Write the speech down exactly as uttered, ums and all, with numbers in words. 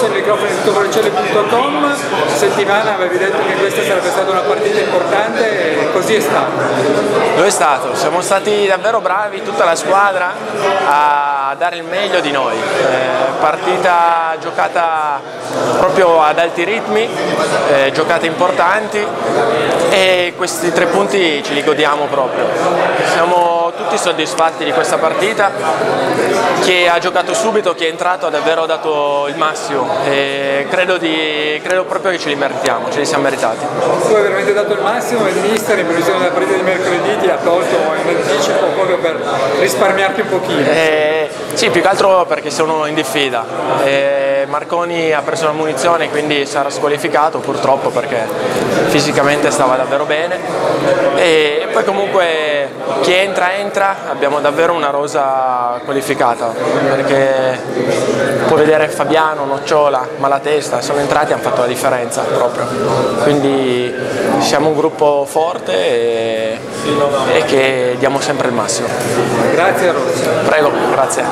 passo il microfono di tutovercelli punto com. Settimana avevi detto che questa sarebbe stata una partita importante e così è stato. Lo è stato, siamo stati davvero bravi, tutta la squadra, a dare il meglio di noi. Eh, partita giocata proprio ad alti ritmi, eh, giocate importanti e questi tre punti ce li godiamo proprio. Siamo tutti soddisfatti di questa partita, chi ha giocato subito, chi è entrato ha davvero dato il massimo e credo, di, credo proprio che ce li meritiamo, ce li siamo meritati. Tu hai veramente dato il massimo e il mister in previsione della partita di mercoledì ti ha tolto in anticipo proprio per risparmiarti un pochino. Eh, sì, più che altro perché sono in diffida. Eh, Marconi ha preso la munizione, quindi sarà squalificato purtroppo perché fisicamente stava davvero bene. E poi comunque chi entra entra, abbiamo davvero una rosa qualificata perché può vedere Fabiano, Nocciola, Malatesta, sono entrati e hanno fatto la differenza proprio. Quindi siamo un gruppo forte e, e che diamo sempre il massimo. Grazie Rossi. Prego, grazie.